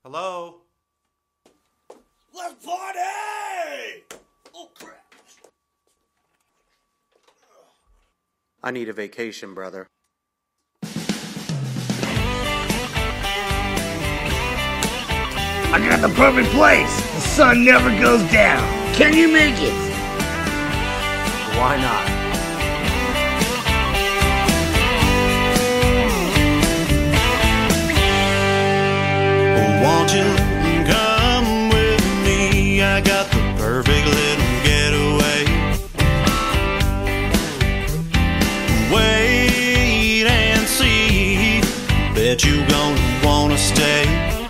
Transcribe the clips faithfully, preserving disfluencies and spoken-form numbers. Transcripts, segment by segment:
Hello? Let's party! Oh, crap. I need a vacation, brother. I got the perfect place. The sun never goes down. Can you make it? Why not? Won't you come with me? I got the perfect little getaway. Wait and see. Bet you gonna wanna stay.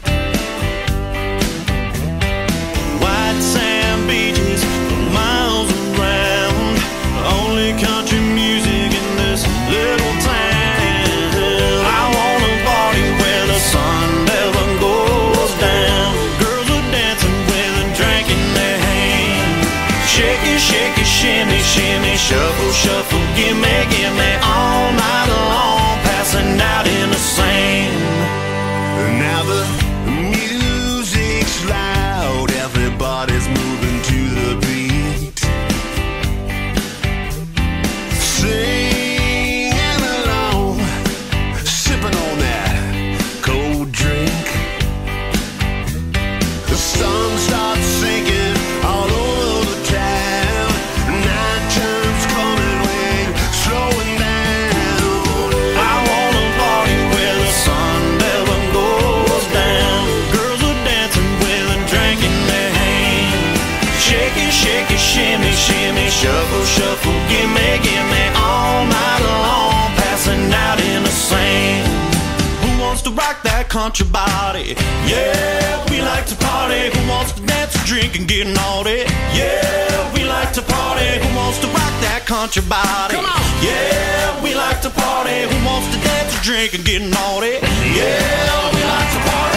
White sand beaches for miles around. Only country music in this little town. I wanna party where the sun never goes down. Girls are dancing with a drink in their hand. Shake it, shake it, shimmy, shimmy, shuffle, shuffle, gimme, gimme, all night long, passing out in the sand. Now the music's loud, everybody's moving to the beat, singing along, sipping on that cold drink. The sun starts sinking all over the town. Night turns coming, wind slowing down. I wanna party where the sun never goes down. Girls are dancing with a drink in their hand. Shake it, shake it, shimmy, shimmy, shuffle, shuffle, gimme, gimme, all night long, passing out in the sand. Who wants to rock that country body? Yeah, we like to party. Who wants to dance, drink, and get naughty? Yeah, we like to party. Who wants to rock that country body? Come on. Yeah, we like to party. Who wants to dance, drink, and get naughty? Yeah, we like to party.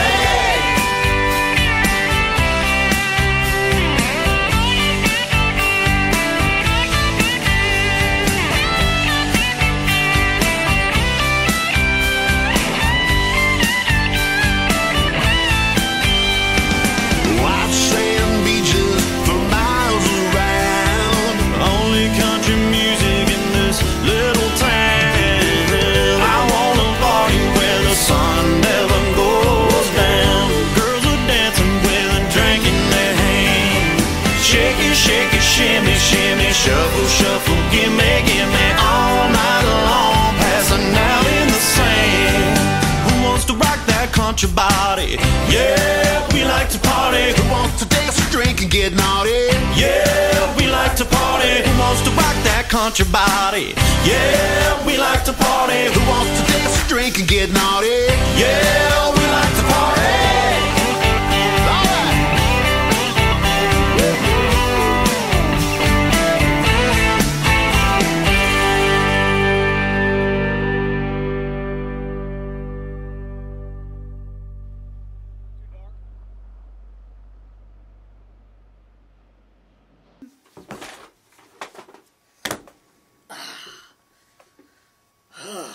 White sand beaches for miles around. Only country music in this little town. I wanna party where the sun never goes down. Girls are dancing with a drink in their hand. Shake it, shake it, shimmy, shimmy, shuffle, shuffle, gimme, gimme, all night long, passing out in the sand. Who wants to rock that country body? Yeah, we like to party. Who wants to dance, drink, and get naughty? Yeah, we like to party. Who wants to rock that country body? Yeah, we like to party. Who wants to dance, drink, and get naughty? Yeah, we like to party. All right.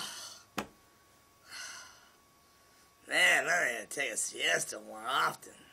Man, I need to take a siesta more often.